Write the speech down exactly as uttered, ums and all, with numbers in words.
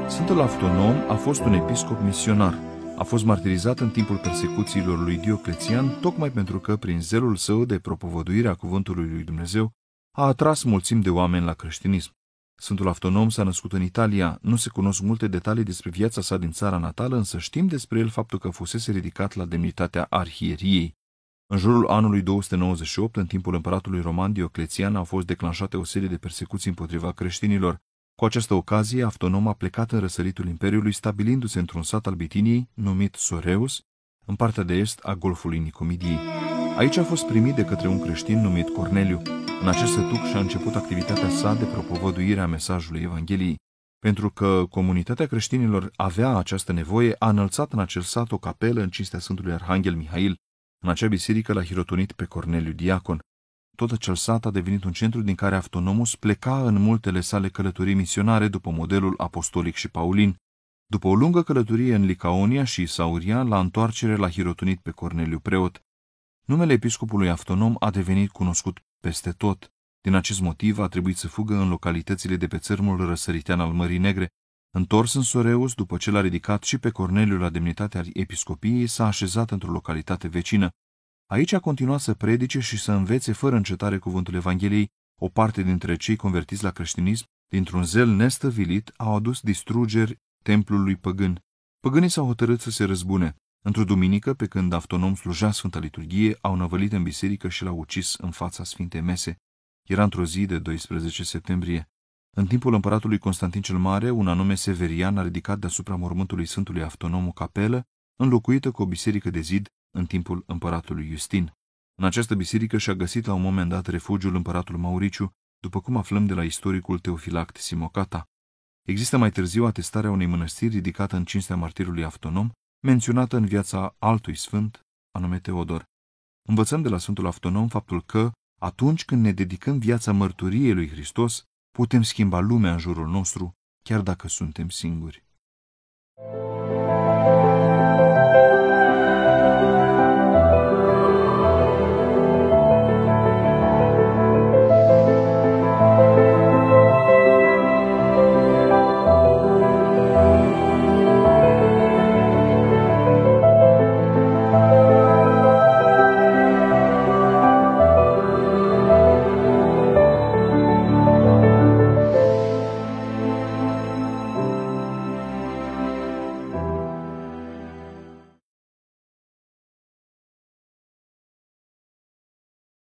Sfântul Avtonom a fost un episcop misionar. A fost martirizat în timpul persecuțiilor lui Dioclețian, tocmai pentru că, prin zelul său de propovăduire a cuvântului lui Dumnezeu, a atras mulțimi de oameni la creștinism. Sfântul Avtonom s-a născut în Italia. Nu se cunosc multe detalii despre viața sa din țara natală, însă știm despre el faptul că fusese ridicat la demnitatea arhieriei. În jurul anului două sute nouăzeci și opt, în timpul împăratului roman Dioclețian, au fost declanșate o serie de persecuții împotriva creștinilor. Cu această ocazie, Avtonom a plecat în răsăritul Imperiului, stabilindu-se într-un sat al Bitiniei, numit Soreus, în partea de est a golfului Nicomidiei. Aici a fost primit de către un creștin numit Corneliu. În acest sătuc și-a început activitatea sa de propovăduire a mesajului Evangheliei. Pentru că comunitatea creștinilor avea această nevoie, a înălțat în acel sat o capelă în cinstea Sfântului Arhanghel Mihail. În acea biserică l-a hirotonit pe Corneliu diacon. Tot acel sat a devenit un centru din care Avtonomus pleca în multele sale călătorii misionare după modelul apostolic și paulin. După o lungă călătorie în Licaonia și Sauria, la întoarcere l-a hirotonit pe Corneliu preot. Numele episcopului Avtonom a devenit cunoscut peste tot. Din acest motiv a trebuit să fugă în localitățile de pe țărmul răsăritean al Mării Negre. Întors în Soreus, după ce l-a ridicat și pe Corneliu la demnitatea episcopiei, s-a așezat într-o localitate vecină. Aici a continuat să predice și să învețe fără încetare cuvântul Evangheliei. O parte dintre cei convertiți la creștinism, dintr-un zel nestăvilit, au adus distrugeri templului păgân. Păgânii s-au hotărât să se răzbune. Într-o duminică, pe când Avtonom slujea Sfânta Liturghie, au năvălit în biserică și l-au ucis în fața Sfintei Mese. Era într-o zi de doisprezece septembrie. În timpul împăratului Constantin cel Mare, un anume Severian a ridicat deasupra mormântului Sfântului Avtonom o capelă, înlocuită cu o biserică de zid în timpul împăratului Justin. În această biserică și-a găsit la un moment dat refugiul împăratul Mauriciu, după cum aflăm de la istoricul Teofilact Simocata. Există mai târziu atestarea unei mănăstiri ridicată în cinstea martirului Avtonom, menționată în viața altui sfânt, anume Teodor. Învățăm de la Sfântul Avtonom faptul că, atunci când ne dedicăm viața mărturiei lui Hristos, putem schimba lumea în jurul nostru, chiar dacă suntem singuri.